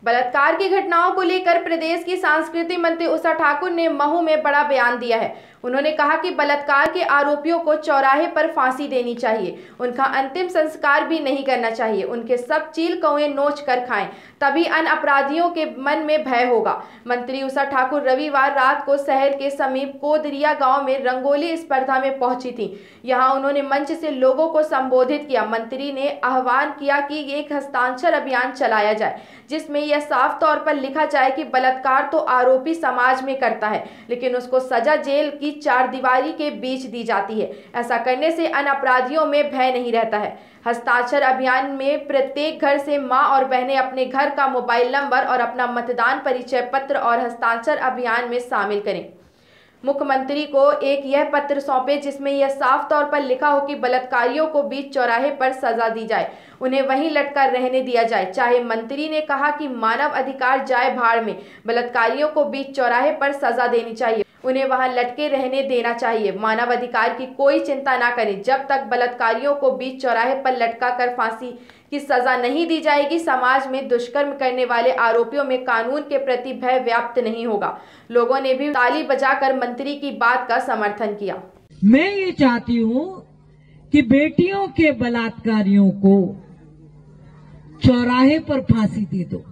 बलात्कार की घटनाओं को लेकर प्रदेश की संस्कृति मंत्री उषा ठाकुर ने महू में बड़ा बयान दिया है। उन्होंने कहा कि बलात्कार के आरोपियों को चौराहे पर फांसी देनी चाहिए, उनका अंतिम संस्कार भी नहीं करना चाहिए, उनके सब चील कौए नोच कर खाएं, तभी अन्य अपराधियों के मन में भय होगा। मंत्री उषा ठाकुर रविवार रात को शहर के समीप कोदरिया गांव में रंगोली स्पर्धा में पहुंची थी। यहां उन्होंने मंच से लोगों को संबोधित किया। मंत्री ने आह्वान किया कि एक हस्ताक्षर अभियान चलाया जाए, जिसमें यह साफ तौर पर लिखा जाए कि बलात्कार तो आरोपी समाज में करता है, लेकिन उसको सजा जेल की चार दीवारी के बीच दी जाती है। ऐसा करने से अन्य अपराधियों में भय नहीं रहता है। हस्ताक्षर अभियान में प्रत्येक घर से मां और बहनें अपने घर का मोबाइल नंबर और अपना मतदान परिचय पत्र और हस्ताक्षर अभियान में शामिल करें। मुख्यमंत्री को एक यह पत्र सौंपे जिसमें यह साफ तौर पर लिखा हो कि बलात्कारियों को बीच चौराहे पर सजा दी जाए, उन्हें वहीं लटका रहने दिया जाए। चाहे मंत्री ने कहा कि मानव अधिकार जाए भाड़ में, बलात्कारियों को बीच चौराहे पर सजा देनी चाहिए, उन्हें वहां लटके रहने देना चाहिए। मानव अधिकार की कोई चिंता ना करें। जब तक बलात्कारियों को बीच चौराहे पर लटका कर फांसी की सजा नहीं दी जाएगी, समाज में दुष्कर्म करने वाले आरोपियों में कानून के प्रति भय व्याप्त नहीं होगा। लोगों ने भी ताली बजाकर मंत्री की बात का समर्थन किया। मैं ये चाहती हूँ कि बेटियों के बलात्कारियों को चौराहे पर फांसी दे दो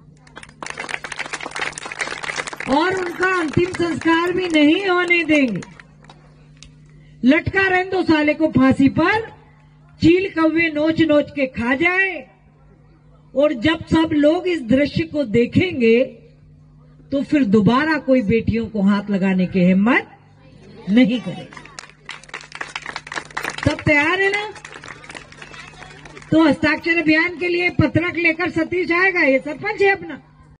और उनका अंतिम संस्कार भी नहीं होने देंगे। लटका रहने दो साले को फांसी पर, चील कौवे नोच नोच के खा जाए। और जब सब लोग इस दृश्य को देखेंगे तो फिर दोबारा कोई बेटियों को हाथ लगाने की हिम्मत नहीं करेगा। सब तैयार है ना? तो हस्ताक्षर अभियान के लिए पत्रक लेकर सतीश आएगा, ये सरपंच है अपना।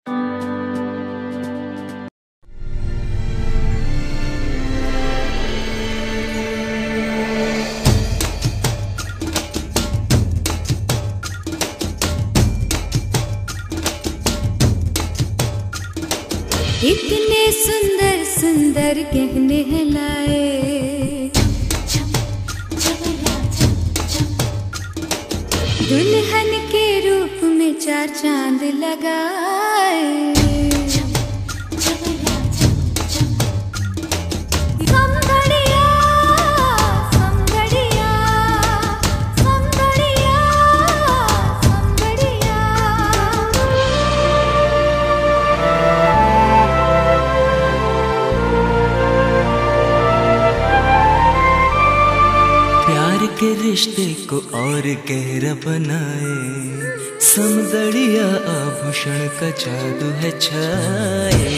इतने सुंदर सुंदर गहने हैं लाए, दुल्हन के रूप में चार चांद लगाए। के रिश्ते को और गहरा बनाए, समदड़िया आभूषण का जादू है छाए।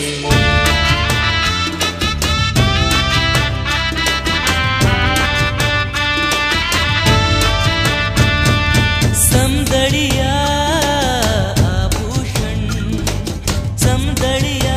समदड़िया आभूषण, समदड़िया